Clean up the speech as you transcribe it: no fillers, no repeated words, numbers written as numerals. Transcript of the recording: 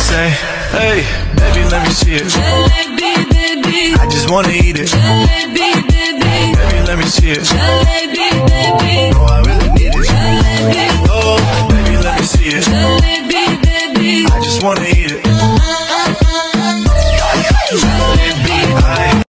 say, hey, baby, let me see it. Jalebi, baby. I just wanna eat it. Jalebi, baby. Baby, let me see it. Jalebi, baby. Oh, I really need it. Jalebi. Oh, baby, let me see it. Jalebi, baby. I just wanna eat it.